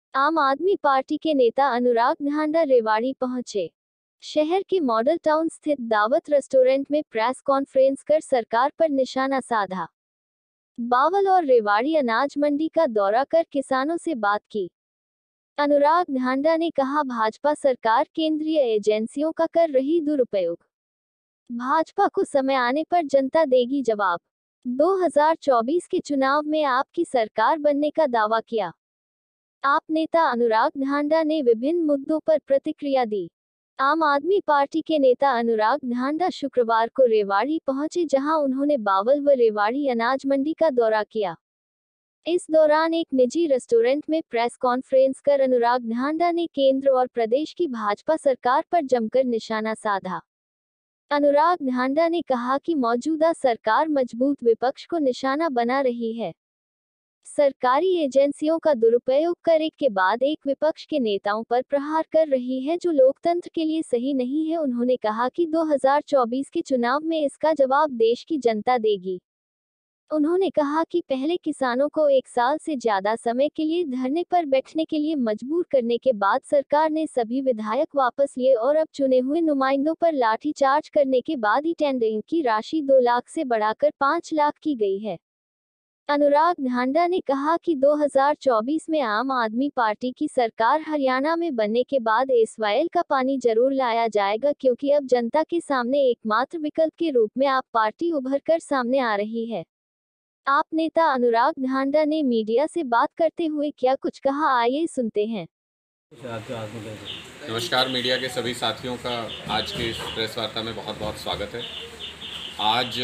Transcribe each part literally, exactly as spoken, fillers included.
आम आदमी पार्टी के नेता अनुराग ढांडा रेवाड़ी पहुंचे। शहर के मॉडल टाउन स्थित दावत रेस्टोरेंट में प्रेस कॉन्फ्रेंस कर सरकार पर निशाना साधा। बावल और रेवाड़ी अनाज मंडी का दौरा कर किसानों से बात की। अनुराग ढांडा ने कहा, भाजपा सरकार केंद्रीय एजेंसियों का कर रही दुरुपयोग। भाजपा को समय आने पर जनता देगी जवाब। दो हज़ार चौबीस के चुनाव में आपकी सरकार बनने का दावा किया। आप नेता अनुराग ढांडा ने विभिन्न मुद्दों पर प्रतिक्रिया दी। आम आदमी पार्टी के नेता अनुराग ढांडा शुक्रवार को रेवाड़ी पहुंचे, जहां उन्होंने बावल व रेवाड़ी अनाज मंडी का दौरा किया। इस दौरान एक निजी रेस्टोरेंट में प्रेस कॉन्फ्रेंस कर अनुराग ढांडा ने केंद्र और प्रदेश की भाजपा सरकार पर जमकर निशाना साधा। अनुराग ढांडा ने कहा कि मौजूदा सरकार मजबूत विपक्ष को निशाना बना रही है। सरकारी एजेंसियों का दुरुपयोग कर एक के बाद एक विपक्ष के नेताओं पर प्रहार कर रही है, जो लोकतंत्र के लिए सही नहीं है। उन्होंने कहा कि दो हज़ार चौबीस के चुनाव में इसका जवाब देश की जनता देगी। उन्होंने कहा कि पहले किसानों को एक साल से ज्यादा समय के लिए धरने पर बैठने के लिए मजबूर करने के बाद सरकार ने सभी विधायक वापस लिए और अब चुने हुए नुमाइंदों पर लाठीचार्ज करने के बाद ही टेंडरिंग की राशि दो लाख से बढ़ाकर पाँच लाख की गई है। अनुराग ढांडा ने कहा कि दो हज़ार चौबीस में आम आदमी पार्टी की सरकार हरियाणा में बनने के बाद एसवाइएल का पानी जरूर लाया जाएगा, क्योंकि अब जनता के सामने एकमात्र विकल्प के रूप में आप पार्टी उभर कर सामने आ रही है। आप नेता अनुराग ढांडा ने मीडिया से बात करते हुए क्या कुछ कहा, आइए सुनते हैं। नमस्कार, मीडिया के सभी साथियों का आज की इस प्रेस वार्ता में बहुत बहुत स्वागत है। आज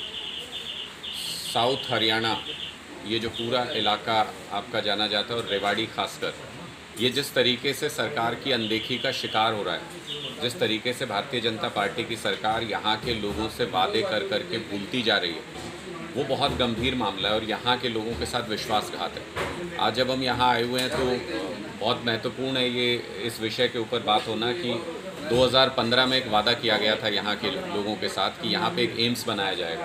साउथ हरियाणा, ये जो पूरा इलाका आपका जाना जाता है, और रेवाड़ी खासकर, ये जिस तरीके से सरकार की अनदेखी का शिकार हो रहा है, जिस तरीके से भारतीय जनता पार्टी की सरकार यहाँ के लोगों से वादे कर कर के भूलती जा रही है, वो बहुत गंभीर मामला है और यहाँ के लोगों के साथ विश्वासघात है। आज जब हम यहाँ आए हुए हैं तो बहुत महत्वपूर्ण है ये इस विषय के ऊपर बात होना कि दो हज़ार पंद्रह में एक वादा किया गया था यहाँ के लोगों के साथ कि यहाँ पे एक एम्स बनाया जाएगा,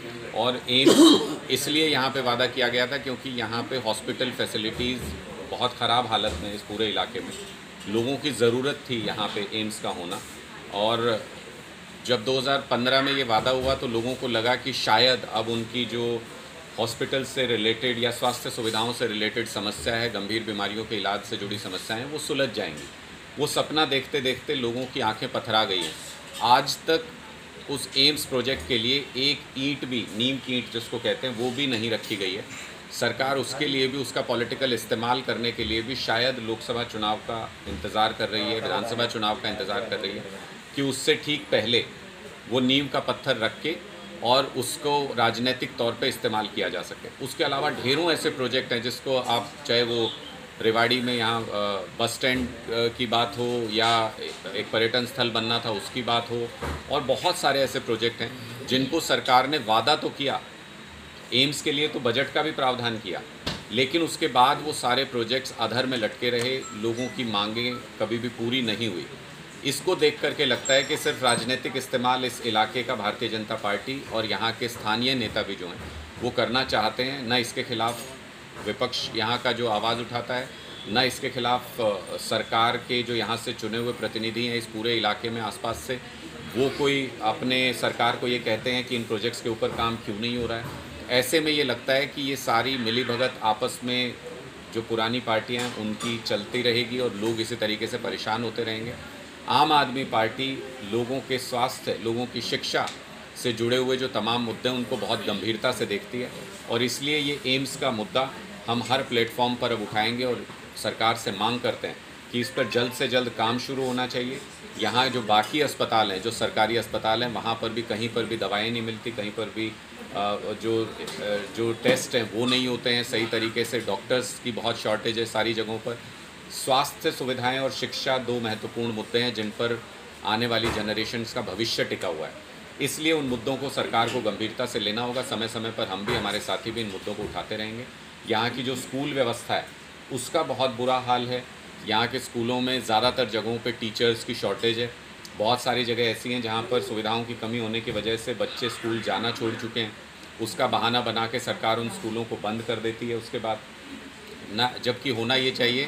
और एम्स इसलिए यहाँ पे वादा किया गया था क्योंकि यहाँ पे हॉस्पिटल फैसिलिटीज़ बहुत ख़राब हालत में इस पूरे इलाके में लोगों की ज़रूरत थी यहाँ पे एम्स का होना। और जब दो हज़ार पंद्रह में ये वादा हुआ तो लोगों को लगा कि शायद अब उनकी जो हॉस्पिटल से रिलेटेड या स्वास्थ्य सुविधाओं से रिलेटेड समस्या है, गंभीर बीमारियों के इलाज से जुड़ी समस्याएं हैं, वो सुलझ जाएंगी। वो सपना देखते देखते लोगों की आंखें पथरा गई हैं। आज तक उस एम्स प्रोजेक्ट के लिए एक ईंट भी, नीम की ईंट जिसको कहते हैं, वो भी नहीं रखी गई है। सरकार उसके लिए भी, उसका पॉलिटिकल इस्तेमाल करने के लिए भी शायद लोकसभा चुनाव का इंतज़ार कर रही है, विधानसभा चुनाव का इंतज़ार कर रही है कि उससे ठीक पहले वो नीम का पत्थर रख के और उसको राजनीतिक तौर पे इस्तेमाल किया जा सके। उसके अलावा ढेरों ऐसे प्रोजेक्ट हैं जिसको आप, चाहे वो रेवाड़ी में यहाँ बस स्टैंड की बात हो या एक पर्यटन स्थल बनना था उसकी बात हो, और बहुत सारे ऐसे प्रोजेक्ट हैं जिनको सरकार ने वादा तो किया, एम्स के लिए तो बजट का भी प्रावधान किया, लेकिन उसके बाद वो सारे प्रोजेक्ट्स अधर में लटके रहे, लोगों की मांगें कभी भी पूरी नहीं हुई। इसको देख करके लगता है कि सिर्फ राजनीतिक इस्तेमाल इस इलाके का भारतीय जनता पार्टी और यहाँ के स्थानीय नेता भी जो हैं वो करना चाहते हैं। न इसके खिलाफ विपक्ष यहाँ का जो आवाज़ उठाता है, न इसके खिलाफ सरकार के जो यहाँ से चुने हुए प्रतिनिधि हैं इस पूरे इलाके में आसपास से, वो कोई अपने सरकार को ये कहते हैं कि इन प्रोजेक्ट्स के ऊपर काम क्यों नहीं हो रहा है। ऐसे में ये लगता है कि ये सारी मिलीभगत आपस में जो पुरानी पार्टियाँ हैं उनकी चलती रहेगी और लोग इसी तरीके से परेशान होते रहेंगे। आम आदमी पार्टी लोगों के स्वास्थ्य, लोगों की शिक्षा से जुड़े हुए जो तमाम मुद्दे हैं उनको बहुत गंभीरता से देखती है, और इसलिए ये एम्स का मुद्दा हम हर प्लेटफॉर्म पर अब उठाएंगे और सरकार से मांग करते हैं कि इस पर जल्द से जल्द काम शुरू होना चाहिए। यहाँ जो बाकी अस्पताल हैं, जो सरकारी अस्पताल हैं, वहाँ पर भी कहीं पर भी दवाएं नहीं मिलती, कहीं पर भी जो जो टेस्ट हैं वो नहीं होते हैं सही तरीके से, डॉक्टर्स की बहुत शॉर्टेज है सारी जगहों पर। स्वास्थ्य सुविधाएं और शिक्षा दो महत्वपूर्ण मुद्दे हैं जिन पर आने वाली जनरेशन्स का भविष्य टिका हुआ है, इसलिए उन मुद्दों को सरकार को गंभीरता से लेना होगा। समय समय पर हम भी, हमारे साथी भी इन मुद्दों को उठाते रहेंगे। यहाँ की जो स्कूल व्यवस्था है उसका बहुत बुरा हाल है। यहाँ के स्कूलों में ज़्यादातर जगहों पे टीचर्स की शॉर्टेज है। बहुत सारी जगह ऐसी हैं जहाँ पर सुविधाओं की कमी होने की वजह से बच्चे स्कूल जाना छोड़ चुके हैं। उसका बहाना बना के सरकार उन स्कूलों को बंद कर देती है उसके बाद ना, जबकि होना ये चाहिए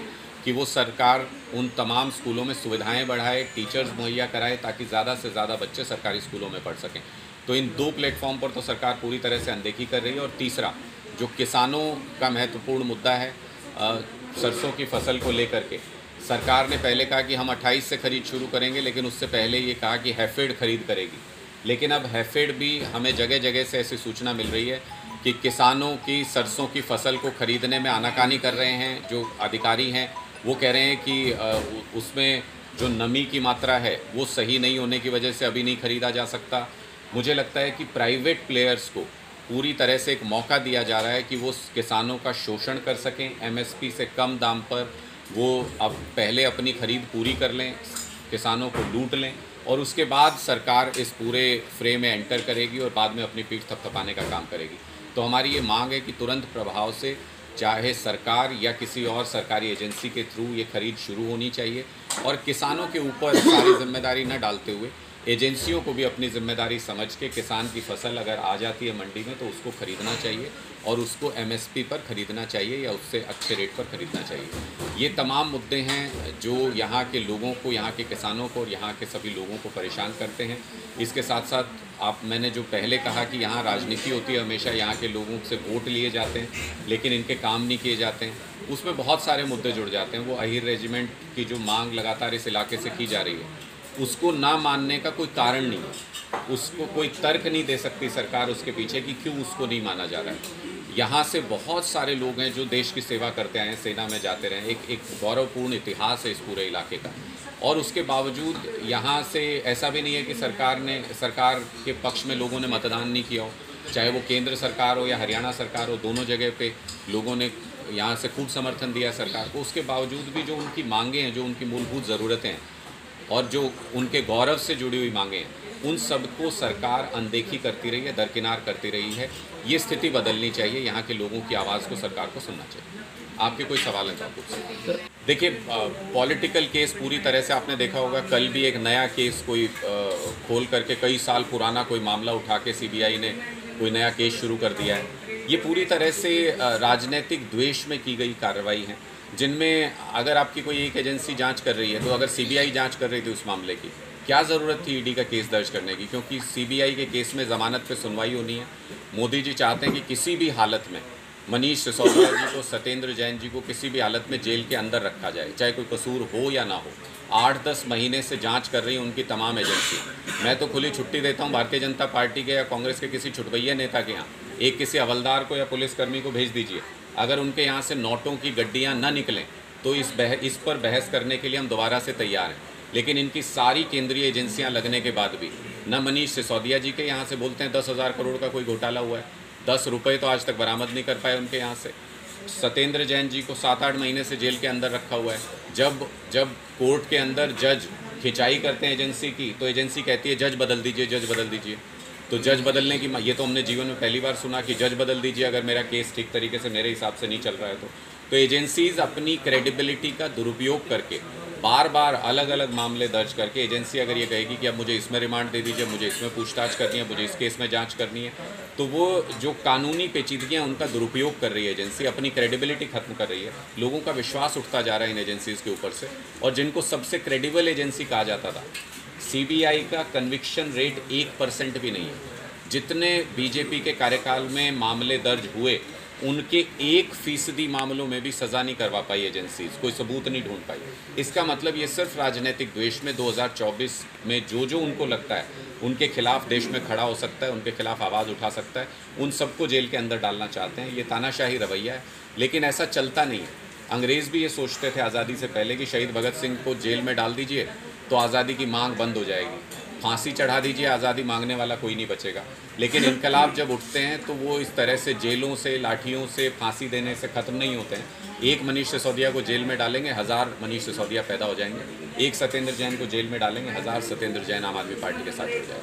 कि वो सरकार उन तमाम स्कूलों में सुविधाएं बढ़ाए, टीचर्स मुहैया कराए, ताकि ज़्यादा से ज़्यादा बच्चे सरकारी स्कूलों में पढ़ सकें। तो इन दो प्लेटफॉर्म पर तो सरकार पूरी तरह से अनदेखी कर रही है। और तीसरा, जो किसानों का महत्वपूर्ण मुद्दा है अ, सरसों की फसल को लेकर के, सरकार ने पहले कहा कि हम अट्ठाईस से खरीद शुरू करेंगे, लेकिन उससे पहले ये कहा कि हैफेड खरीद करेगी। लेकिन अब हैफेड भी, हमें जगह जगह से ऐसी सूचना मिल रही है कि किसानों की सरसों की फसल को खरीदने में आनाकानी कर रहे हैं। जो अधिकारी हैं वो कह रहे हैं कि अ, उ- उसमें जो नमी की मात्रा है वो सही नहीं होने की वजह से अभी नहीं खरीदा जा सकता। मुझे लगता है कि प्राइवेट प्लेयर्स को पूरी तरह से एक मौका दिया जा रहा है कि वो किसानों का शोषण कर सकें, एमएसपी से कम दाम पर वो अब पहले अपनी खरीद पूरी कर लें, किसानों को लूट लें, और उसके बाद सरकार इस पूरे फ्रे में एंटर करेगी और बाद में अपनी पीठ थपथपाने का काम करेगी। तो हमारी ये मांग है कि तुरंत प्रभाव से, चाहे सरकार या किसी और सरकारी एजेंसी के थ्रू ये खरीद शुरू होनी चाहिए, और किसानों के ऊपर सारी जिम्मेदारी न डालते हुए एजेंसियों को भी अपनी जिम्मेदारी समझ के, किसान की फसल अगर आ जाती है मंडी में तो उसको खरीदना चाहिए और उसको एमएसपी पर खरीदना चाहिए या उससे अच्छे रेट पर खरीदना चाहिए। ये तमाम मुद्दे हैं जो यहाँ के लोगों को, यहाँ के किसानों को और यहाँ के सभी लोगों को परेशान करते हैं। इसके साथ साथ आप, मैंने जो पहले कहा कि यहाँ राजनीति होती है, हमेशा यहाँ के लोगों से वोट लिए जाते हैं लेकिन इनके काम नहीं किए जाते हैं, उसमें बहुत सारे मुद्दे जुड़ जाते हैं। वो अहीर रेजिमेंट की जो मांग लगातार इस इलाके से की जा रही है, उसको ना मानने का कोई कारण नहीं है, उसको कोई तर्क नहीं दे सकती सरकार उसके पीछे कि क्यों उसको नहीं माना जा रहा है। यहाँ से बहुत सारे लोग हैं जो देश की सेवा करते आए हैं, सेना में जाते रहे, एक एक गौरवपूर्ण इतिहास है इस पूरे इलाके का, और उसके बावजूद यहाँ से ऐसा भी नहीं है कि सरकार ने, सरकार के पक्ष में लोगों ने मतदान नहीं किया हो, चाहे वो केंद्र सरकार हो या हरियाणा सरकार हो, दोनों जगह पे लोगों ने यहाँ से खूब समर्थन दिया सरकार को। उसके बावजूद भी जो उनकी मांगें हैं, जो उनकी मूलभूत ज़रूरतें हैं और जो उनके गौरव से जुड़ी हुई मांगें हैं, उन सब को सरकार अनदेखी करती रही है, दरकिनार करती रही है। ये स्थिति बदलनी चाहिए, यहाँ के लोगों की आवाज़ को सरकार को सुनना चाहिए। आपके कोई सवाल हैं तो आप पूछ सकते हैं। देखिए, पॉलिटिकल केस पूरी तरह से आपने देखा होगा, कल भी एक नया केस कोई आ, खोल करके, कई साल पुराना कोई मामला उठा के सीबीआई ने कोई नया केस शुरू कर दिया है। ये पूरी तरह से आ, राजनीतिक द्वेष में की गई कार्रवाई है, जिनमें अगर आपकी कोई एक एजेंसी जांच कर रही है, तो अगर सीबीआई जांच कर रही थी उस मामले की, क्या ज़रूरत थी ईडी का केस दर्ज करने की? क्योंकि सीबीआई के केस में ज़मानत पे सुनवाई होनी है। मोदी जी चाहते हैं कि किसी भी हालत में मनीष सिसोदिया जी को, सत्येंद्र जैन जी को किसी भी हालत में जेल के अंदर रखा जाए, चाहे कोई कसूर हो या ना हो। आठ दस महीने से जांच कर रही हैं उनकी तमाम एजेंसी। मैं तो खुली छुट्टी देता हूं भारतीय जनता पार्टी के या कांग्रेस के किसी छुटभैया नेता के यहाँ, एक किसी हवलदार को या पुलिसकर्मी को भेज दीजिए, अगर उनके यहाँ से नोटों की गड्डियाँ न निकलें तो इस बह इस पर बहस करने के लिए हम दोबारा से तैयार हैं। लेकिन इनकी सारी केंद्रीय एजेंसियां लगने के बाद भी न मनीष सिसोदिया जी के यहाँ से बोलते हैं दस हज़ार करोड़ का कोई घोटाला हुआ है, दस रुपये तो आज तक बरामद नहीं कर पाए उनके यहाँ से। सत्येंद्र जैन जी को सात आठ महीने से जेल के अंदर रखा हुआ है। जब जब कोर्ट के अंदर जज खिंचाई करते हैं एजेंसी की, तो एजेंसी कहती है जज बदल दीजिए, जज बदल दीजिए। तो जज बदलने की, ये तो हमने जीवन में पहली बार सुना कि जज बदल दीजिए अगर मेरा केस ठीक तरीके से मेरे हिसाब से नहीं चल रहा है तो। तो एजेंसीज़ अपनी क्रेडिबिलिटी का दुरुपयोग करके बार बार अलग अलग मामले दर्ज करके, एजेंसी अगर ये कहेगी कि अब मुझे इसमें रिमांड दे दीजिए, मुझे इसमें पूछताछ करनी है, मुझे इस केस में जांच करनी है, तो वो जो कानूनी पेचीदगियाँ उनका दुरुपयोग कर रही है एजेंसी, अपनी क्रेडिबिलिटी खत्म कर रही है। लोगों का विश्वास उठता जा रहा है इन एजेंसीज़ के ऊपर से। और जिनको सबसे क्रेडिबल एजेंसी कहा जाता था, सीबीआई का कन्विक्शन रेट एक परसेंट भी नहीं है। जितने बीजेपी के कार्यकाल में मामले दर्ज हुए, उनके एक फीसदी मामलों में भी सज़ा नहीं करवा पाई एजेंसीज, कोई सबूत नहीं ढूंढ पाई। इसका मतलब ये सिर्फ राजनीतिक द्वेष में दो हज़ार चौबीस में जो जो उनको लगता है उनके खिलाफ देश में खड़ा हो सकता है, उनके खिलाफ आवाज़ उठा सकता है, उन सबको जेल के अंदर डालना चाहते हैं। ये तानाशाही रवैया है, लेकिन ऐसा चलता नहीं है। अंग्रेज़ भी ये सोचते थे आज़ादी से पहले कि शहीद भगत सिंह को जेल में डाल दीजिए तो आज़ादी की मांग बंद हो जाएगी, फांसी चढ़ा दीजिए, आज़ादी मांगने वाला कोई नहीं बचेगा। लेकिन इनकलाब जब उठते हैं तो वो इस तरह से जेलों से, लाठियों से, फांसी देने से ख़त्म नहीं होते हैं। एक मनीष सिसोदिया को जेल में डालेंगे, हज़ार मनीष सिसोदिया पैदा हो जाएंगे। एक सत्येंद्र जैन को जेल में डालेंगे, हज़ार सत्येंद्र जैन आम आदमी पार्टी के साथ जुड़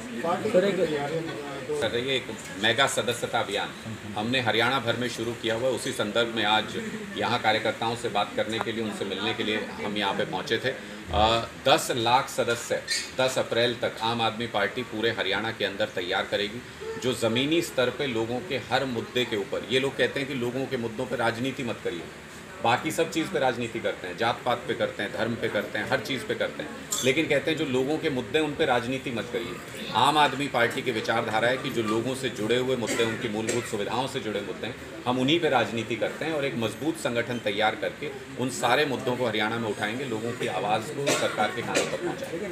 जाएंगे। कर रही है एक मेगा सदस्यता अभियान, हमने हरियाणा भर में शुरू किया हुआ है। उसी संदर्भ में आज यहाँ कार्यकर्ताओं से बात करने के लिए, उनसे मिलने के लिए हम यहाँ पे पहुँचे थे। दस लाख सदस्य दस अप्रैल तक आम आदमी पार्टी पूरे हरियाणा के अंदर तैयार करेगी, जो ज़मीनी स्तर पे लोगों के हर मुद्दे के ऊपर, ये लोग कहते हैं कि लोगों के मुद्दों पर राजनीति मत करिए, बाकी सब चीज़ पे राजनीति करते हैं, जात पात पे करते हैं, धर्म पे करते हैं, हर चीज़ पे करते हैं, लेकिन कहते हैं जो लोगों के मुद्दे उन पे राजनीति मत करिए। आम आदमी पार्टी की विचारधारा है कि जो लोगों से जुड़े हुए मुद्दे, उनकी मूलभूत सुविधाओं से जुड़े मुद्दे हैं, हम उन्हीं पे राजनीति करते हैं और एक मजबूत संगठन तैयार करके उन सारे मुद्दों को हरियाणा में उठाएंगे, लोगों की आवाज़ को सरकार के कानों तक पहुँचाएंगे।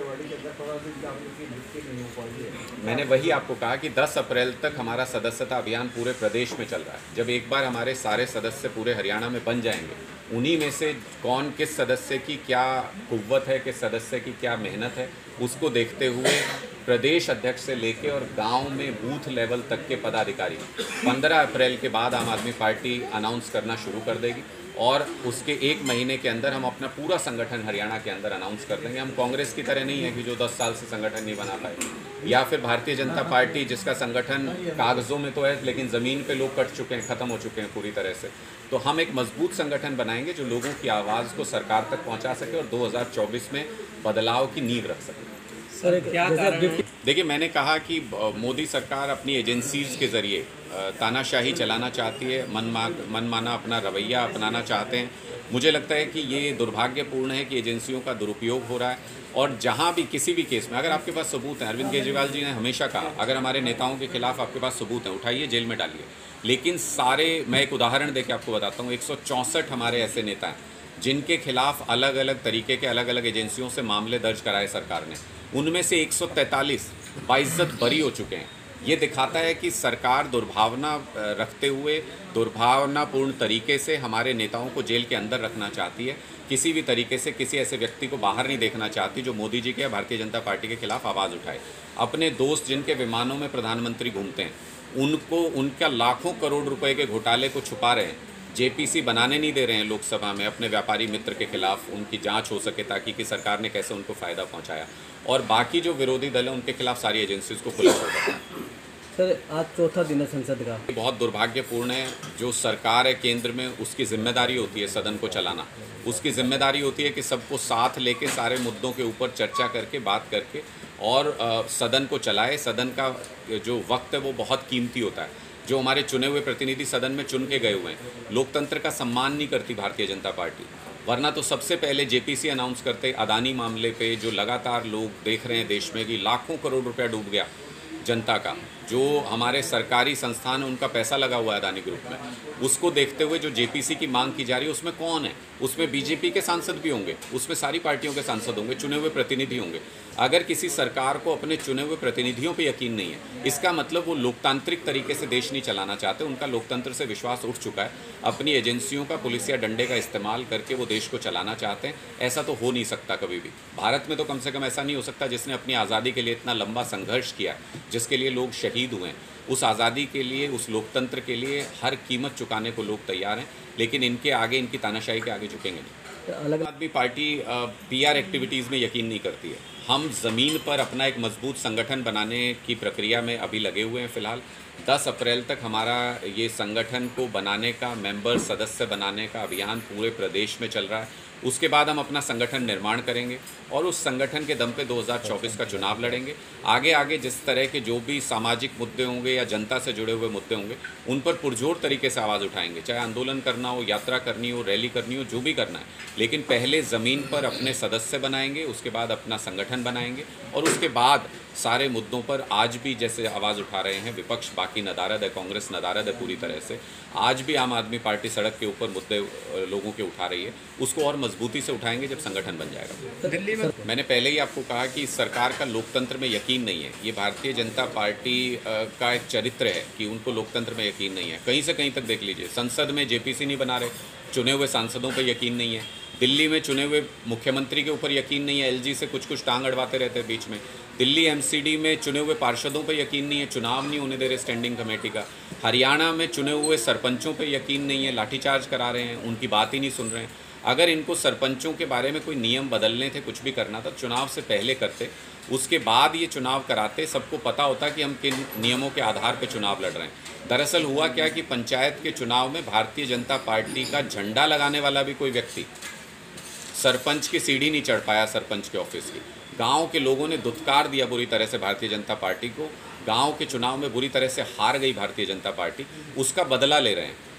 मैंने वही आपको कहा कि दस अप्रैल तक हमारा सदस्यता अभियान पूरे प्रदेश में चल रहा है। जब एक बार हमारे सारे सदस्य पूरे हरियाणा में बन जाएंगे, उन्हीं में से कौन किस सदस्य की क्या कुव्वत है, किस सदस्य की क्या मेहनत है, उसको देखते हुए प्रदेश अध्यक्ष से लेके और गांव में बूथ लेवल तक के पदाधिकारी पंद्रह अप्रैल के बाद आम आदमी पार्टी अनाउंस करना शुरू कर देगी और उसके एक महीने के अंदर हम अपना पूरा संगठन हरियाणा के अंदर अनाउंस कर देंगे। हम कांग्रेस की तरह नहीं है कि जो दस साल से संगठन नहीं बना पाए, या फिर भारतीय जनता पार्टी जिसका संगठन कागज़ों में तो है लेकिन ज़मीन पे लोग कट चुके हैं, ख़त्म हो चुके हैं पूरी तरह से। तो हम एक मजबूत संगठन बनाएंगे जो लोगों की आवाज़ को सरकार तक पहुँचा सके और दो हज़ार चौबीस में बदलाव की नींव रख सके। सर क्या कारण है? देखिए, मैंने कहा कि मोदी सरकार अपनी एजेंसीज़ के ज़रिए तानाशाही चलाना चाहती है, मनमा मनमाना अपना रवैया अपनाना चाहते हैं। मुझे लगता है कि ये दुर्भाग्यपूर्ण है कि एजेंसियों का दुरुपयोग हो रहा है और जहाँ भी किसी भी केस में अगर आपके पास सबूत हैं, अरविंद केजरीवाल जी ने हमेशा कहा अगर हमारे नेताओं के खिलाफ आपके पास सबूत हैं, उठाइए, जेल में डालिए। लेकिन सारे, मैं एक उदाहरण देके आपको बताता हूँ, एक सौ चौंसठ हमारे ऐसे नेता हैं जिनके खिलाफ अलग अलग तरीके के अलग अलग एजेंसियों से मामले दर्ज कराए सरकार ने, उनमें से एक सौ तैंतालीस बाइज्जत बरी हो चुके हैं। ये दिखाता है कि सरकार दुर्भावना रखते हुए, दुर्भावनापूर्ण तरीके से हमारे नेताओं को जेल के अंदर रखना चाहती है। किसी भी तरीके से किसी ऐसे व्यक्ति को बाहर नहीं देखना चाहती जो मोदी जी के या भारतीय जनता पार्टी के खिलाफ आवाज़ उठाए। अपने दोस्त जिनके विमानों में प्रधानमंत्री घूमते हैं, उनको उनका लाखों करोड़ रुपए के घोटाले को छुपा रहे हैं, जेपीसी बनाने नहीं दे रहे हैं लोकसभा में अपने व्यापारी मित्र के खिलाफ, उनकी जांच हो सके ताकि कि सरकार ने कैसे उनको फ़ायदा पहुंचाया, और बाकी जो विरोधी दल है उनके खिलाफ सारी एजेंसीज को खुला छोड़ दिया। सर आज चौथा दिन है संसद का, ये बहुत दुर्भाग्यपूर्ण है। जो सरकार है केंद्र में, उसकी जिम्मेदारी होती है सदन को चलाना, उसकी जिम्मेदारी होती है कि सबको साथ लेके सारे मुद्दों के ऊपर चर्चा करके, बात करके और आ, सदन को चलाए। सदन का जो वक्त है वो बहुत कीमती होता है। जो हमारे चुने हुए प्रतिनिधि सदन में चुन के गए हुए हैं, लोकतंत्र का सम्मान नहीं करती भारतीय जनता पार्टी, वरना तो सबसे पहले जेपीसी अनाउंस करते। अदानी मामले पे जो लगातार लोग देख रहे हैं देश में कि लाखों करोड़ रुपया डूब गया जनता का, जो हमारे सरकारी संस्थान उनका पैसा लगा हुआ है अदानी ग्रुप में, उसको देखते हुए जो जेपीसी की मांग की जा रही है उसमें कौन है? उसमें बीजेपी के सांसद भी होंगे, उसमें सारी पार्टियों के सांसद होंगे, चुने हुए प्रतिनिधि होंगे। अगर किसी सरकार को अपने चुने हुए प्रतिनिधियों पे यकीन नहीं है, इसका मतलब वो लोकतांत्रिक तरीके से देश नहीं चलाना चाहते, उनका लोकतंत्र से विश्वास उठ चुका है। अपनी एजेंसियों का, पुलिस या डंडे का इस्तेमाल करके वो देश को चलाना चाहते हैं। ऐसा तो हो नहीं सकता कभी भी। भारत में तो कम से कम ऐसा नहीं हो सकता जिसने अपनी आज़ादी के लिए इतना लंबा संघर्ष किया, जिसके लिए लोग शहीद हुए हैं। उस आज़ादी के लिए, उस लोकतंत्र के लिए हर कीमत चुकाने को लोग तैयार हैं, लेकिन इनके आगे, इनकी तानाशाही के आगे झुकेंगे नहीं। अलग आदमी पार्टी पीआर एक्टिविटीज़ में यकीन नहीं करती है। हम ज़मीन पर अपना एक मजबूत संगठन बनाने की प्रक्रिया में अभी लगे हुए हैं। फ़िलहाल दस अप्रैल तक हमारा ये संगठन को बनाने का, मेंबर सदस्य बनाने का अभियान पूरे प्रदेश में चल रहा है। उसके बाद हम अपना संगठन निर्माण करेंगे और उस संगठन के दम पे दो हज़ार चौबीस का चुनाव लड़ेंगे। आगे आगे जिस तरह के जो भी सामाजिक मुद्दे होंगे या जनता से जुड़े हुए मुद्दे होंगे, उन पर पुरजोर तरीके से आवाज़ उठाएंगे, चाहे आंदोलन करना हो, यात्रा करनी हो, रैली करनी हो, जो भी करना है। लेकिन पहले ज़मीन पर अपने सदस्य बनाएंगे, उसके बाद अपना संगठन बनाएंगे और उसके बाद सारे मुद्दों पर आज भी जैसे आवाज़ उठा रहे हैं विपक्ष, बाकी नदारद है, कांग्रेस नदारद है पूरी तरह से, आज भी आम आदमी पार्टी सड़क के ऊपर मुद्दे लोगों के उठा रही है, उसको और मजबूती से उठाएंगे जब संगठन बन जाएगा। दिल्ली में मैंने पहले ही आपको कहा कि सरकार का लोकतंत्र में यकीन नहीं है। ये भारतीय जनता पार्टी का एक चरित्र है कि उनको लोकतंत्र में यकीन नहीं है। कहीं से कहीं तक देख लीजिए, संसद में जेपीसी नहीं बना रहे, चुने हुए सांसदों पर यकीन नहीं है, दिल्ली में चुने हुए मुख्यमंत्री के ऊपर यकीन नहीं है, एलजी से कुछ कुछ टांग अड़वाते रहते हैं बीच में, दिल्ली एमसीडी में चुने हुए पार्षदों पर यकीन नहीं है, चुनाव नहीं होने दे रहे स्टैंडिंग कमेटी का, हरियाणा में चुने हुए सरपंचों पर यकीन नहीं है, लाठीचार्ज करा रहे हैं, उनकी बात ही नहीं सुन रहे हैं। अगर इनको सरपंचों के बारे में कोई नियम बदलने थे, कुछ भी करना था, चुनाव से पहले करते, उसके बाद ये चुनाव कराते, सबको पता होता कि हम किन नियमों के आधार पर चुनाव लड़ रहे हैं। दरअसल हुआ क्या कि पंचायत के चुनाव में भारतीय जनता पार्टी का झंडा लगाने वाला भी कोई व्यक्ति सरपंच की सीढ़ी नहीं चढ़ पाया, सरपंच के ऑफिस की। गांव के लोगों ने दुत्कार दिया बुरी तरह से भारतीय जनता पार्टी को, गांव के चुनाव में बुरी तरह से हार गई भारतीय जनता पार्टी, उसका बदला ले रहे हैं।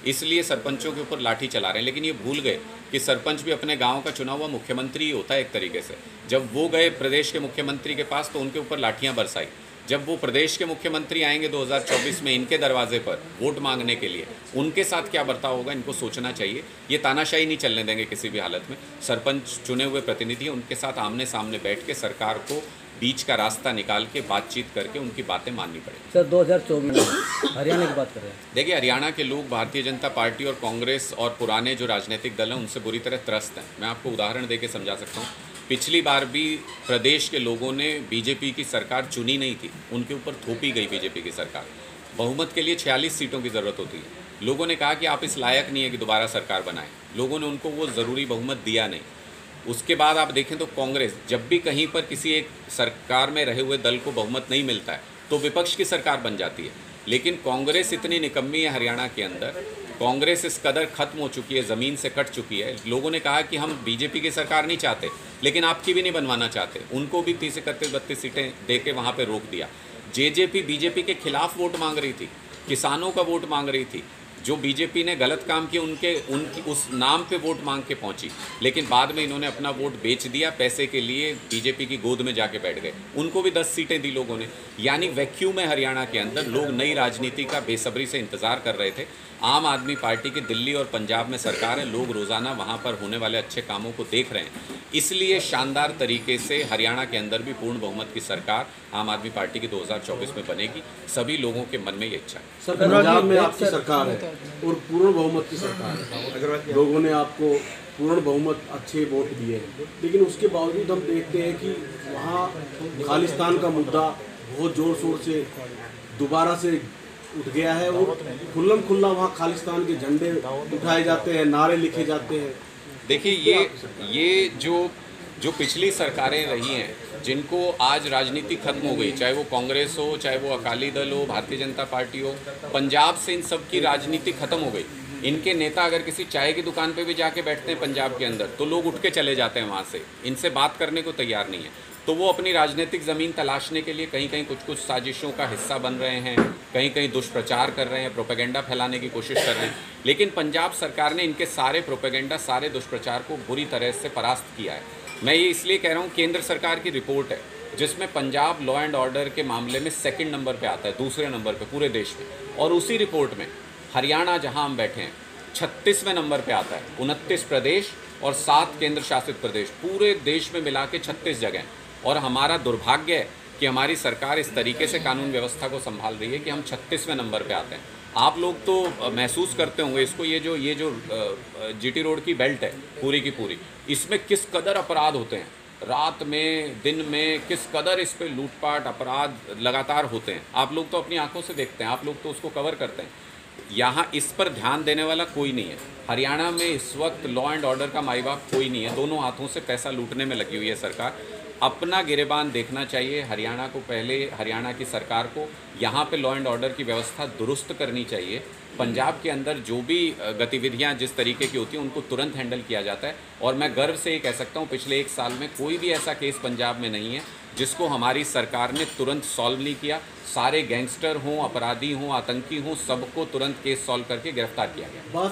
इसलिए सरपंचों के ऊपर लाठी चला रहे हैं। लेकिन ये भूल गए कि सरपंच भी अपने गांव का चुना हुआ मुख्यमंत्री ही होता है एक तरीके से। जब वो गए प्रदेश के मुख्यमंत्री के पास तो उनके ऊपर लाठियां बरसाई। जब वो प्रदेश के मुख्यमंत्री आएंगे दो हज़ार चौबीस में इनके दरवाजे पर वोट मांगने के लिए, उनके साथ क्या बर्ताव होगा इनको सोचना चाहिए। ये तानाशाही नहीं चलने देंगे किसी भी हालत में। सरपंच चुने हुए प्रतिनिधि हैं, उनके साथ आमने सामने बैठ के सरकार को बीच का रास्ता निकाल के बातचीत करके उनकी बातें माननी पड़ेगी। सर दो हज़ार चौबीस में हरियाणा की बात कर रहे हैं। देखिए, हरियाणा के लोग भारतीय जनता पार्टी और कांग्रेस और पुराने जो राजनीतिक दल हैं उनसे बुरी तरह त्रस्त हैं। मैं आपको उदाहरण दे के समझा सकता हूँ। पिछली बार भी प्रदेश के लोगों ने बीजेपी की सरकार चुनी नहीं थी, उनके ऊपर थोपी गई बीजेपी की सरकार। बहुमत के लिए छियालीस सीटों की ज़रूरत होती है। लोगों ने कहा कि आप इस लायक नहीं है कि दोबारा सरकार बनाएं। लोगों ने उनको वो ज़रूरी बहुमत दिया नहीं। उसके बाद आप देखें तो कांग्रेस जब भी कहीं पर किसी एक सरकार में रहे हुए दल को बहुमत नहीं मिलता है तो विपक्ष की सरकार बन जाती है। लेकिन कांग्रेस इतनी निकम्मी है हरियाणा के अंदर, कांग्रेस इस कदर खत्म हो चुकी है, ज़मीन से कट चुकी है। लोगों ने कहा कि हम बीजेपी की सरकार नहीं चाहते, लेकिन आपकी भी नहीं बनवाना चाहते। उनको भी तीस इकतीस बत्तीस सीटें दे के वहाँ पर रोक दिया। जेजेपी बीजेपी के खिलाफ वोट मांग रही थी, किसानों का वोट मांग रही थी। जो बीजेपी ने गलत काम किए उनके उनकी उस नाम पे वोट मांग के पहुंची, लेकिन बाद में इन्होंने अपना वोट बेच दिया पैसे के लिए, बीजेपी की गोद में जाके बैठ गए। उनको भी दस सीटें दी लोगों ने। यानी वैक्यूम है हरियाणा के अंदर। लोग नई राजनीति का बेसब्री से इंतज़ार कर रहे थे। आम आदमी पार्टी की दिल्ली और पंजाब में सरकार है, लोग रोज़ाना वहाँ पर होने वाले अच्छे कामों को देख रहे हैं। इसलिए शानदार तरीके से हरियाणा के अंदर भी पूर्ण बहुमत की सरकार आम आदमी पार्टी की दो हज़ार चौबीस में बनेगी। सभी लोगों के मन में ये इच्छा है। सर, पंजाब में आपकी सरकार है और पूर्ण बहुमत की सरकार है। लोगों ने आपको पूर्ण बहुमत अच्छे वोट दिए हैं, लेकिन उसके बावजूद हम देखते हैं कि वहाँ खालिस्तान का मुद्दा बहुत ज़ोर शोर से दोबारा से उठ गया है और खुल्लम खुल्ला वहाँ खालिस्तान के झंडे उठाए जाते हैं, नारे लिखे जाते हैं। देखिए, ये ये जो जो पिछली सरकारें रही हैं जिनको आज राजनीति खत्म हो गई, चाहे वो कांग्रेस हो, चाहे वो अकाली दल हो, भारतीय जनता पार्टी हो, पंजाब से इन सब की राजनीति खत्म हो गई। इनके नेता अगर किसी चाय की दुकान पे भी जाके बैठते हैं पंजाब के अंदर तो लोग उठ के चले जाते हैं वहाँ से, इनसे बात करने को तैयार नहीं है। तो वो अपनी राजनीतिक ज़मीन तलाशने के लिए कहीं कहीं कुछ कुछ साजिशों का हिस्सा बन रहे हैं, कहीं कहीं दुष्प्रचार कर रहे हैं, प्रोपेगेंडा फैलाने की कोशिश कर रहे हैं। लेकिन पंजाब सरकार ने इनके सारे प्रोपेगेंडा, सारे दुष्प्रचार को बुरी तरह से परास्त किया है। मैं ये इसलिए कह रहा हूँ, केंद्र सरकार की रिपोर्ट है जिसमें पंजाब लॉ एंड ऑर्डर के मामले में सेकंड नंबर पे आता है, दूसरे नंबर पे पूरे देश में। और उसी रिपोर्ट में हरियाणा, जहां हम बैठे हैं, छत्तीसवें नंबर पे आता है। उनतीस प्रदेश और सात केंद्र शासित प्रदेश, पूरे देश में मिला के छत्तीस जगह। और हमारा दुर्भाग्य है कि हमारी सरकार इस तरीके से कानून व्यवस्था को संभाल रही है कि हम छत्तीसवें नंबर पे आते हैं। आप लोग तो महसूस करते होंगे इसको, ये जो ये जो जीटी रोड की बेल्ट है पूरी की पूरी, इसमें किस कदर अपराध होते हैं। रात में, दिन में किस कदर इस पे लूटपाट, अपराध लगातार होते हैं। आप लोग तो अपनी आंखों से देखते हैं, आप लोग तो उसको कवर करते हैं। यहाँ इस पर ध्यान देने वाला कोई नहीं है। हरियाणा में इस वक्त लॉ एंड ऑर्डर का माई बाप कोई नहीं है। दोनों हाथों से पैसा लूटने में लगी हुई है सरकार। अपना गिरेबान देखना चाहिए हरियाणा को। पहले हरियाणा की सरकार को यहाँ पे लॉ एंड ऑर्डर की व्यवस्था दुरुस्त करनी चाहिए। पंजाब के अंदर जो भी गतिविधियाँ जिस तरीके की होती हैं उनको तुरंत हैंडल किया जाता है। और मैं गर्व से ये कह सकता हूँ, पिछले एक साल में कोई भी ऐसा केस पंजाब में नहीं है जिसको हमारी सरकार ने तुरंत सॉल्व नहीं किया। सारे गैंगस्टर हों, अपराधी हों, आतंकी हों, सबको तुरंत केस सॉल्व करके गिरफ्तार किया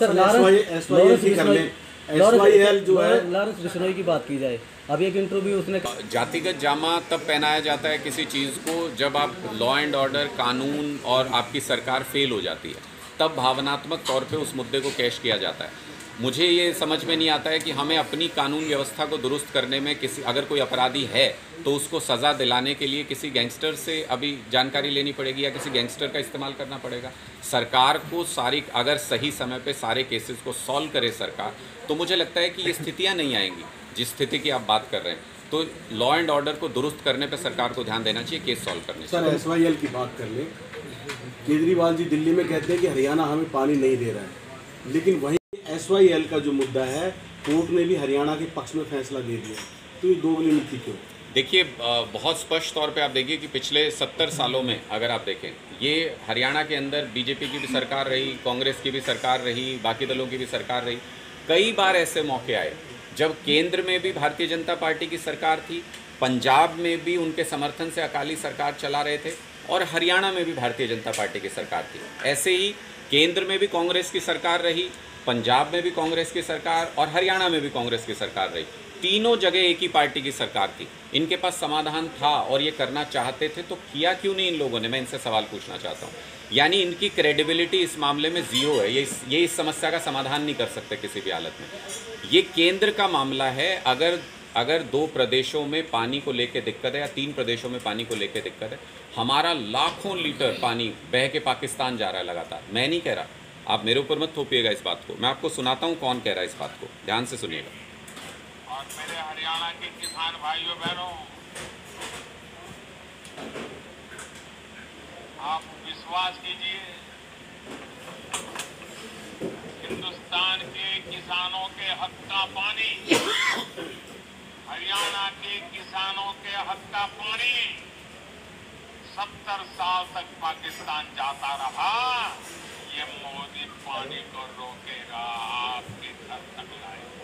गया। एसवाईएल जो है, लॉरेंस बिश्नोई की बात की जाए, अभी एक इंटरव्यू उसने, जातिगत जामा तब पहनाया जाता है किसी चीज़ को जब आप लॉ एंड ऑर्डर, कानून और आपकी सरकार फेल हो जाती है, तब भावनात्मक तौर पे उस मुद्दे को कैश किया जाता है। मुझे ये समझ में नहीं आता है कि हमें अपनी कानून व्यवस्था को दुरुस्त करने में किसी, अगर कोई अपराधी है तो उसको सज़ा दिलाने के लिए किसी गैंगस्टर से अभी जानकारी लेनी पड़ेगी या किसी गैंगस्टर का इस्तेमाल करना पड़ेगा। सरकार को सारी, अगर सही समय पे सारे केसेस को सॉल्व करे सरकार, तो मुझे लगता है कि ये स्थितियाँ नहीं आएंगी जिस स्थिति की आप बात कर रहे हैं। तो लॉ एंड ऑर्डर को दुरुस्त करने पर सरकार को ध्यान देना चाहिए, केस सॉल्व करने। सर, एसवाईएल की बात कर लें, केजरीवाल जी दिल्ली में कहते हैं कि हरियाणा हमें पानी नहीं दे रहा है, लेकिन वहीं एसवाईएल का जो मुद्दा है कोर्ट ने भी हरियाणा के पक्ष में फैसला दे दिया। तो ये दोगली नीति क्यों? देखिए, बहुत स्पष्ट तौर पे आप देखिए कि पिछले सत्तर सालों में अगर आप देखें, ये हरियाणा के अंदर बीजेपी की भी सरकार रही, कांग्रेस की भी सरकार रही, बाकी दलों की भी सरकार रही। कई बार ऐसे मौके आए जब केंद्र में भी भारतीय जनता पार्टी की सरकार थी, पंजाब में भी उनके समर्थन से अकाली सरकार चला रहे थे और हरियाणा में भी भारतीय जनता पार्टी की सरकार थी। ऐसे ही केंद्र में भी कांग्रेस की सरकार रही, पंजाब में भी कांग्रेस की सरकार और हरियाणा में भी कांग्रेस की सरकार रही। तीनों जगह एक ही पार्टी की सरकार थी। इनके पास समाधान था और ये करना चाहते थे, तो किया क्यों नहीं इन लोगों ने? मैं इनसे सवाल पूछना चाहता हूँ। यानी इनकी क्रेडिबिलिटी इस मामले में ज़ीरो है। ये इस ये इस समस्या का समाधान नहीं कर सकते किसी भी हालत में। ये केंद्र का मामला है। अगर अगर दो प्रदेशों में पानी को लेकर दिक्कत है या तीन प्रदेशों में पानी को लेकर दिक्कत है, हमारा लाखों लीटर पानी बह के पाकिस्तान जा रहा है लगातार। मैं नहीं कह रहा, आप मेरे ऊपर मत थोपिएगा इस बात को। मैं आपको सुनाता हूँ कौन कह रहा है इस बात को, ध्यान से सुनिएगा। और मेरे हरियाणा के किसान भाइयों बहनों, आप विश्वास कीजिए, हिंदुस्तान के किसानों के हक का पानी, हरियाणा के किसानों के हक का पानी सत्तर साल तक पाकिस्तान जाता रहा। ये मोदी पानी को रोकेगा, आपके घर तक लाएगा।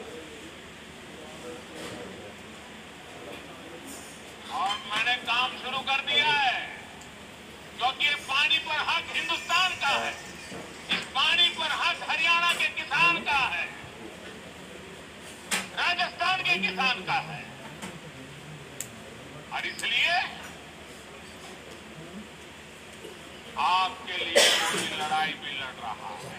और मैंने काम शुरू कर दिया है, क्योंकि ये पानी पर हक हिंदुस्तान का है, इस पानी पर हक हरियाणा के किसान का है, राजस्थान के किसान का है। और इसलिए आपके लिए मोदी लड़ाई भी लड़ रहा है।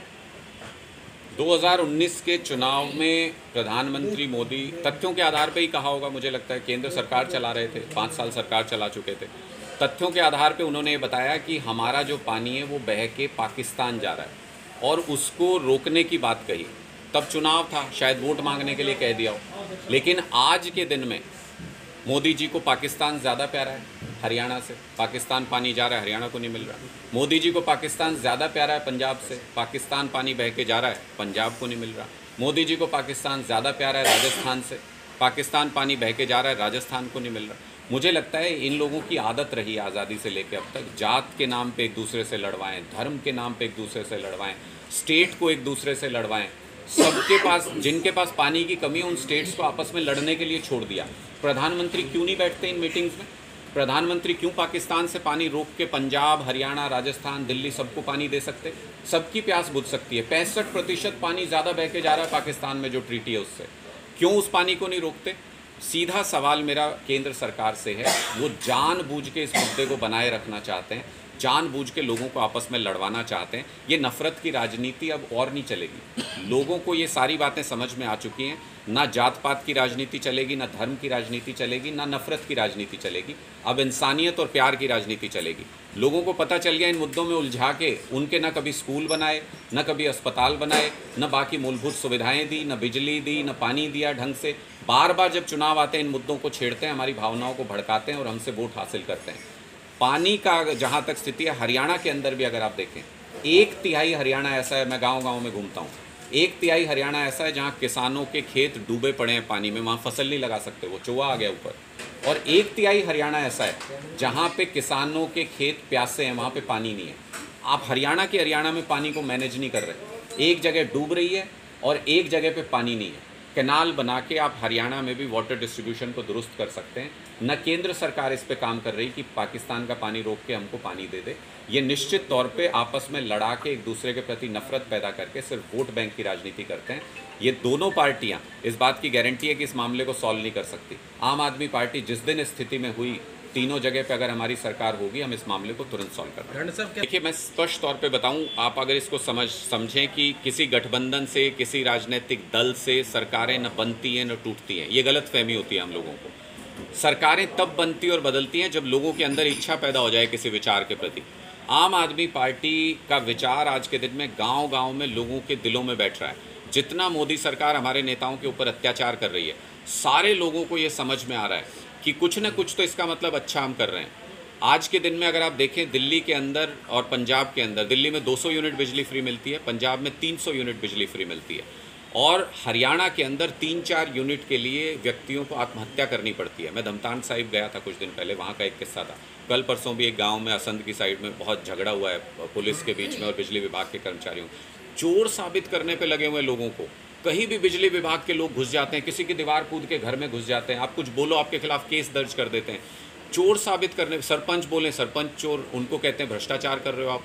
दो हज़ार उन्नीस के चुनाव में प्रधानमंत्री मोदी तथ्यों के आधार पर ही कहा होगा, मुझे लगता है। केंद्र सरकार चला रहे थे, पाँच साल सरकार चला चुके थे। तथ्यों के आधार पे उन्होंने ये बताया कि हमारा जो पानी है वो बह के पाकिस्तान जा रहा है और उसको रोकने की बात कही। तब चुनाव था, शायद वोट मांगने के लिए कह दिया हो। लेकिन आज के दिन में मोदी जी को पाकिस्तान ज़्यादा प्यारा है हरियाणा से। पाकिस्तान पानी जा रहा है, हरियाणा को नहीं मिल रहा। मोदी जी को पाकिस्तान ज़्यादा प्यारा है पंजाब से। पाकिस्तान पानी बह के जा रहा है, पंजाब को नहीं मिल रहा। मोदी जी को पाकिस्तान ज़्यादा प्यारा है राजस्थान से। पाकिस्तान पानी बह के जा रहा है, राजस्थान को नहीं मिल रहा। मुझे लगता है इन लोगों की आदत रही आज़ादी से लेकर अब तक, जात के नाम पे एक दूसरे से लड़वाएं, धर्म के नाम पे एक दूसरे से लड़वाएं, स्टेट को एक दूसरे से लड़वाएं। सबके पास, जिनके पास पानी की कमी है, उन स्टेट्स को आपस में लड़ने के लिए छोड़ दिया। प्रधानमंत्री क्यों नहीं बैठते इन मीटिंग्स में? प्रधानमंत्री क्यों पाकिस्तान से पानी रोक के पंजाब, हरियाणा, राजस्थान, दिल्ली सबको पानी दे सकते? सबकी प्यास बुझ सकती है। पैंसठ प्रतिशत पानी ज़्यादा बह के जा रहा है पाकिस्तान में, जो ट्रीटी है उससे। क्यों उस पानी को नहीं रोकते? सीधा सवाल मेरा केंद्र सरकार से है। वो जानबूझ के इस मुद्दे को बनाए रखना चाहते हैं, जानबूझ के लोगों को आपस में लड़वाना चाहते हैं। ये नफ़रत की राजनीति अब और नहीं चलेगी। लोगों को ये सारी बातें समझ में आ चुकी हैं। ना जात पात की राजनीति चलेगी, ना धर्म की राजनीति चलेगी, ना नफ़रत की राजनीति चलेगी। अब इंसानियत और प्यार की राजनीति चलेगी। लोगों को पता चल गया इन मुद्दों में उलझा के उनके ना कभी स्कूल बनाए, ना कभी अस्पताल बनाए, ना बाकी मूलभूत सुविधाएं दी, ना बिजली दी, ना पानी दिया ढंग से। बार बार जब चुनाव आते हैं इन मुद्दों को छेड़ते हैं, हमारी भावनाओं को भड़काते हैं और हमसे वोट हासिल करते हैं। पानी का जहाँ तक स्थिति है, हरियाणा के अंदर भी अगर आप देखें, एक तिहाई हरियाणा ऐसा है, मैं गांव-गांव में घूमता हूँ, एक तिहाई हरियाणा ऐसा है जहाँ किसानों के खेत डूबे पड़े हैं पानी में, वहाँ फसल नहीं लगा सकते, वो चौवा आ गया ऊपर। और एक तिहाई हरियाणा ऐसा है जहाँ पे किसानों के खेत प्यासे हैं, वहाँ पे पानी नहीं है। आप हरियाणा के हरियाणा में पानी को मैनेज नहीं कर रहे। एक जगह डूब रही है और एक जगह पे पानी नहीं है। कैनाल बना के आप हरियाणा में भी वाटर डिस्ट्रीब्यूशन को दुरुस्त कर सकते हैं। न केंद्र सरकार इस पे काम कर रही कि पाकिस्तान का पानी रोक के हमको पानी दे दे। ये निश्चित तौर पे आपस में लड़ा के एक दूसरे के प्रति नफरत पैदा करके सिर्फ वोट बैंक की राजनीति करते हैं। ये दोनों पार्टियां इस बात की गारंटी है कि इस मामले को सॉल्व नहीं कर सकती। आम आदमी पार्टी जिस दिन इस स्थिति में हुई, तीनों जगह पे अगर हमारी सरकार होगी, हम इस मामले को तुरंत सॉल्व कर देंगे। देखिए, मैं स्पष्ट तौर पे बताऊं, आप अगर इसको समझ समझें कि किसी गठबंधन से, किसी राजनीतिक दल से सरकारें न बनती हैं न टूटती हैं, ये गलत फहमी होती है हम लोगों को। सरकारें तब बनती और बदलती हैं जब लोगों के अंदर इच्छा पैदा हो जाए किसी विचार के प्रति। आम आदमी पार्टी का विचार आज के दिन में गाँव-गाँव में लोगों के दिलों में बैठ रहा है। जितना मोदी सरकार हमारे नेताओं के ऊपर अत्याचार कर रही है, सारे लोगों को ये समझ में आ रहा है कि कुछ न कुछ तो इसका मतलब अच्छा हम कर रहे हैं। आज के दिन में अगर आप देखें, दिल्ली के अंदर और पंजाब के अंदर, दिल्ली में दो सौ यूनिट बिजली फ्री मिलती है, पंजाब में तीन सौ यूनिट बिजली फ्री मिलती है, और हरियाणा के अंदर तीन चार यूनिट के लिए व्यक्तियों को आत्महत्या करनी पड़ती है। मैं धमतान साहिब गया था कुछ दिन पहले, वहाँ का एक किस्सा था। कल परसों भी एक गाँव में असंध की साइड में बहुत झगड़ा हुआ है पुलिस के बीच में और बिजली विभाग के कर्मचारियों। चोर साबित करने पर लगे हुए लोगों को, कहीं भी बिजली विभाग के लोग घुस जाते हैं, किसी की दीवार कूद के घर में घुस जाते हैं, आप कुछ बोलो आपके खिलाफ केस दर्ज कर देते हैं। चोर साबित करने, सरपंच बोले सरपंच चोर, उनको कहते हैं भ्रष्टाचार कर रहे हो आप।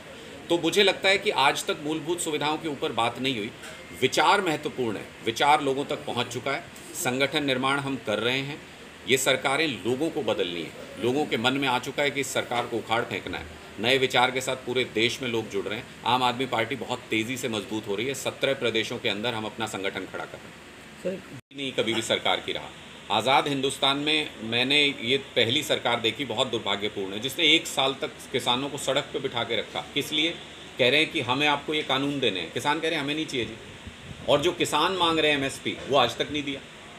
तो मुझे लगता है कि आज तक मूलभूत सुविधाओं के ऊपर बात नहीं हुई। विचार महत्वपूर्ण है, विचार लोगों तक पहुंच चुका है, संगठन निर्माण हम कर रहे हैं। ये सरकारें लोगों को बदलनी है, लोगों के मन में आ चुका है कि इस सरकार को उखाड़ फेंकना है। नए विचार के साथ पूरे देश में लोग जुड़ रहे हैं। आम आदमी पार्टी बहुत तेज़ी से मजबूत हो रही है। सत्रह प्रदेशों के अंदर हम अपना संगठन खड़ा कर रहे हैं। नहीं कभी भी सरकार की रहा। आज़ाद हिंदुस्तान में मैंने ये पहली सरकार देखी, बहुत दुर्भाग्यपूर्ण है, जिसने एक साल तक किसानों को सड़क पे बिठा के रखा। किस लिए? कह रहे हैं कि हमें आपको ये कानून देने हैं। किसान कह रहे हैं हमें नहीं चाहिए जी, और जो किसान मांग रहे हैं एमएसपी वो आज तक नहीं दिया।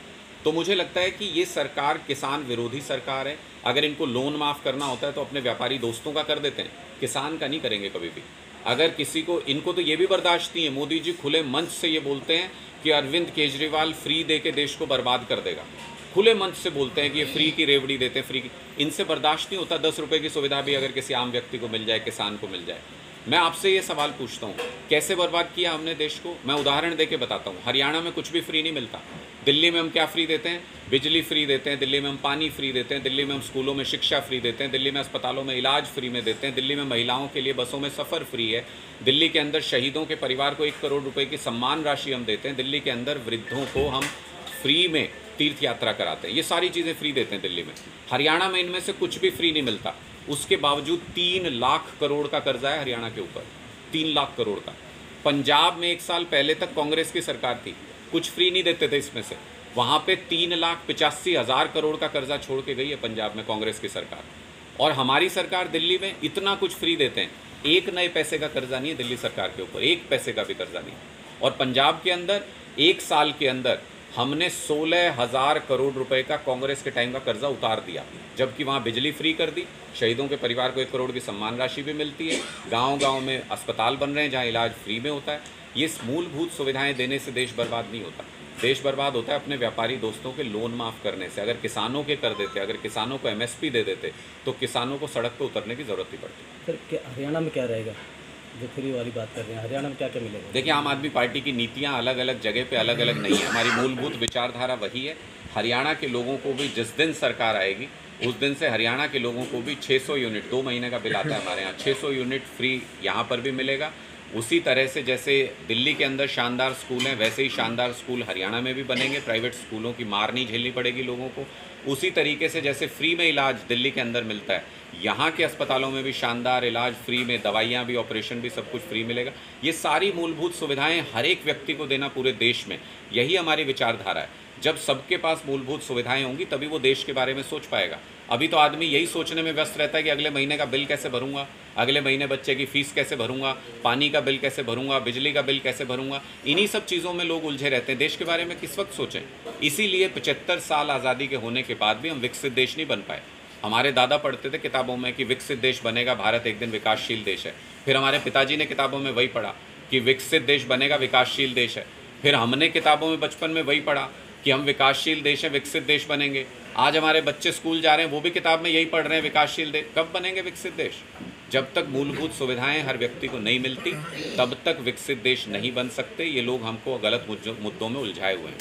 तो मुझे लगता है कि ये सरकार किसान विरोधी सरकार है। अगर इनको लोन माफ़ करना होता है तो अपने व्यापारी दोस्तों का कर देते हैं, किसान का नहीं करेंगे कभी भी। अगर किसी को, इनको तो ये भी बर्दाश्त नहीं है, मोदी जी खुले मंच से ये बोलते हैं कि अरविंद केजरीवाल फ्री दे के देश को बर्बाद कर देगा। खुले मंच से बोलते हैं कि ये फ्री की रेवड़ी देते हैं, फ्री की। इनसे बर्दाश्त नहीं होता दस रुपए की सुविधा भी अगर किसी आम व्यक्ति को मिल जाए, किसान को मिल जाए। मैं आपसे ये सवाल पूछता हूँ, कैसे बर्बाद किया हमने देश को? मैं उदाहरण देके बताता हूँ। हरियाणा में कुछ भी फ्री नहीं मिलता। दिल्ली में हम क्या फ्री देते हैं? बिजली फ्री देते हैं। दिल्ली में हम पानी फ्री देते हैं। दिल्ली में हम स्कूलों में शिक्षा फ्री देते हैं। दिल्ली में अस्पतालों में इलाज फ्री में देते हैं। दिल्ली में महिलाओं के लिए बसों में सफ़र फ्री है। दिल्ली के अंदर शहीदों के परिवार को एक करोड़ रुपये की सम्मान राशि हम देते हैं। दिल्ली के अंदर वृद्धों को हम फ्री में तीर्थ यात्रा कराते हैं। ये सारी चीज़ें फ्री देते हैं दिल्ली में। हरियाणा में इनमें से कुछ भी फ्री नहीं मिलता। उसके बावजूद तीन लाख करोड़ का कर्जा है हरियाणा के ऊपर, तीन लाख करोड़ का। पंजाब में एक साल पहले तक कांग्रेस की सरकार थी, कुछ फ्री नहीं देते थे इसमें से। वहाँ पे तीन लाख पिचासी हज़ार करोड़ का कर्जा छोड़ के गई है पंजाब में कांग्रेस की सरकार। और हमारी सरकार दिल्ली में इतना कुछ फ्री देते हैं, एक नए पैसे का कर्जा नहीं है दिल्ली सरकार के ऊपर, एक पैसे का भी कर्जा नहीं। और पंजाब के अंदर एक साल के अंदर हमने सोलह हज़ार करोड़ रुपए का कांग्रेस के टाइम का कर्जा उतार दिया, जबकि वहाँ बिजली फ्री कर दी, शहीदों के परिवार को एक करोड़ की सम्मान राशि भी मिलती है, गांव-गांव में अस्पताल बन रहे हैं जहाँ इलाज फ्री में होता है। ये मूलभूत सुविधाएं देने से देश बर्बाद नहीं होता। देश बर्बाद होता है अपने व्यापारी दोस्तों के लोन माफ़ करने से। अगर किसानों के कर देते, अगर किसानों को एमएसपी दे देते, तो किसानों को सड़क पर उतरने की ज़रूरत नहीं पड़ती। सर क्या हरियाणा में क्या रहेगा, जो फ्री वाली बात कर रहे हैं, हरियाणा में क्या क्या मिलेगा? देखिए, आम आदमी पार्टी की नीतियां अलग अलग जगह पे अलग अलग नहीं है। हमारी मूलभूत विचारधारा वही है। हरियाणा के लोगों को भी जिस दिन सरकार आएगी उस दिन से हरियाणा के लोगों को भी छह सौ यूनिट, दो महीने का बिल आता है हमारे यहाँ, छह सौ यूनिट फ्री यहाँ पर भी मिलेगा। उसी तरह से जैसे दिल्ली के अंदर शानदार स्कूल हैं, वैसे ही शानदार स्कूल हरियाणा में भी बनेंगे। प्राइवेट स्कूलों की मार नहीं झेलनी पड़ेगी लोगों को। उसी तरीके से जैसे फ्री में इलाज दिल्ली के अंदर मिलता है, यहाँ के अस्पतालों में भी शानदार इलाज फ्री में, दवाइयाँ भी, ऑपरेशन भी, सब कुछ फ्री मिलेगा। ये सारी मूलभूत सुविधाएं हर एक व्यक्ति को देना पूरे देश में, यही हमारी विचारधारा है। जब सबके पास मूलभूत सुविधाएं होंगी तभी वो देश के बारे में सोच पाएगा। अभी तो आदमी यही सोचने में व्यस्त रहता है कि अगले महीने का बिल कैसे भरूंगा, अगले महीने बच्चे की फ़ीस कैसे भरूंगा, पानी का बिल कैसे भरूंगा, बिजली का बिल कैसे भरूंगा। इन्हीं सब चीज़ों में लोग उलझे रहते हैं। देश के बारे में किस वक्त सोचें? इसीलिए पचहत्तर साल आज़ादी के होने के बाद भी हम विकसित देश नहीं बन पाए। हमारे दादा पढ़ते थे किताबों में कि विकसित देश बनेगा भारत, एक दिन विकासशील देश है। फिर हमारे पिताजी ने किताबों में वही पढ़ा कि विकसित देश बनेगा, विकासशील देश है। फिर हमने किताबों में बचपन में वही पढ़ा कि हम विकासशील देश हैं, विकसित देश बनेंगे। आज हमारे बच्चे स्कूल जा रहे हैं, वो भी किताब में यही पढ़ रहे हैं, विकासशील देश। कब बनेंगे विकसित देश? जब तक मूलभूत सुविधाएं हर व्यक्ति को नहीं मिलती तब तक विकसित देश नहीं बन सकते। ये लोग हमको गलत मुद्दों में उलझाए हुए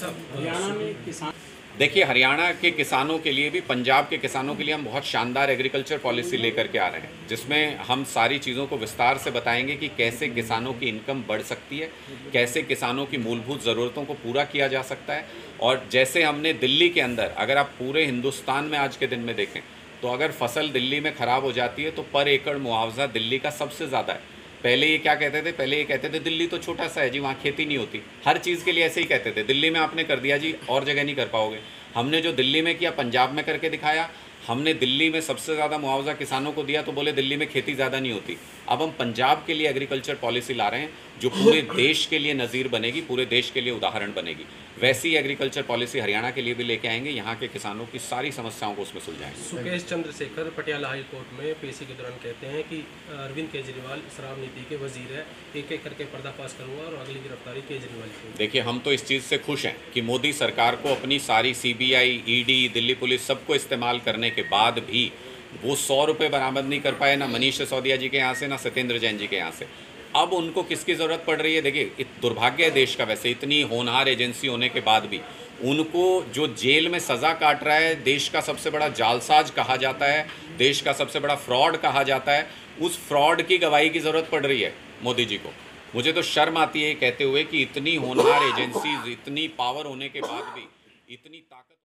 हैं। देखिए, हरियाणा के किसानों के लिए भी, पंजाब के किसानों के लिए हम बहुत शानदार एग्रीकल्चर पॉलिसी लेकर के आ रहे हैं, जिसमें हम सारी चीज़ों को विस्तार से बताएंगे कि कैसे किसानों की इनकम बढ़ सकती है, कैसे किसानों की मूलभूत ज़रूरतों को पूरा किया जा सकता है। और जैसे हमने दिल्ली के अंदर, अगर आप पूरे हिंदुस्तान में आज के दिन में देखें तो अगर फसल दिल्ली में ख़राब हो जाती है तो पर एकड़ मुआवजा दिल्ली का सबसे ज़्यादा है। पहले ये क्या कहते थे? पहले ये कहते थे दिल्ली तो छोटा सा है जी, वहाँ खेती नहीं होती। हर चीज़ के लिए ऐसे ही कहते थे, दिल्ली में आपने कर दिया जी, और जगह नहीं कर पाओगे। हमने जो दिल्ली में किया पंजाब में करके दिखाया। हमने दिल्ली में सबसे ज़्यादा मुआवजा किसानों को दिया तो बोले दिल्ली में खेती ज़्यादा नहीं होती। अब हम पंजाब के लिए एग्रीकल्चर पॉलिसी ला रहे हैं जो पूरे देश के लिए नज़ीर बनेगी, पूरे देश के लिए उदाहरण बनेगी। वैसी एग्रीकल्चर पॉलिसी हरियाणा के लिए भी लेके आएंगे, यहाँ के किसानों की सारी समस्याओं को उसमें सुलझाएंगे। सुकेश चंद्रशेखर पटियाला हाई कोर्ट में पेशी के दौरान कहते हैं कि अरविंद केजरीवाल शराब नीति के वजीर है, एक एक करके पर्दाफाश करूँगा और अगली गिरफ्तारी केजरीवाल की। देखिए, हम तो इस चीज़ से खुश हैं कि मोदी सरकार को अपनी सारी सीबीआई, ईडी, दिल्ली पुलिस सबको इस्तेमाल करने के बाद भी वो सौ रुपये बरामद नहीं कर पाए, ना मनीष सिसोदिया जी के यहाँ से, ना सत्येंद्र जैन जी के यहाँ से। अब उनको किसकी ज़रूरत पड़ रही है? देखिए, दुर्भाग्य है देश का, वैसे इतनी होनहार एजेंसी होने के बाद भी उनको जो जेल में सज़ा काट रहा है, देश का सबसे बड़ा जालसाज कहा जाता है, देश का सबसे बड़ा फ्रॉड कहा जाता है, उस फ्रॉड की गवाही की ज़रूरत पड़ रही है मोदी जी को। मुझे तो शर्म आती है कहते हुए कि इतनी होनहार एजेंसीज, इतनी पावर होने के बाद भी, इतनी ताकत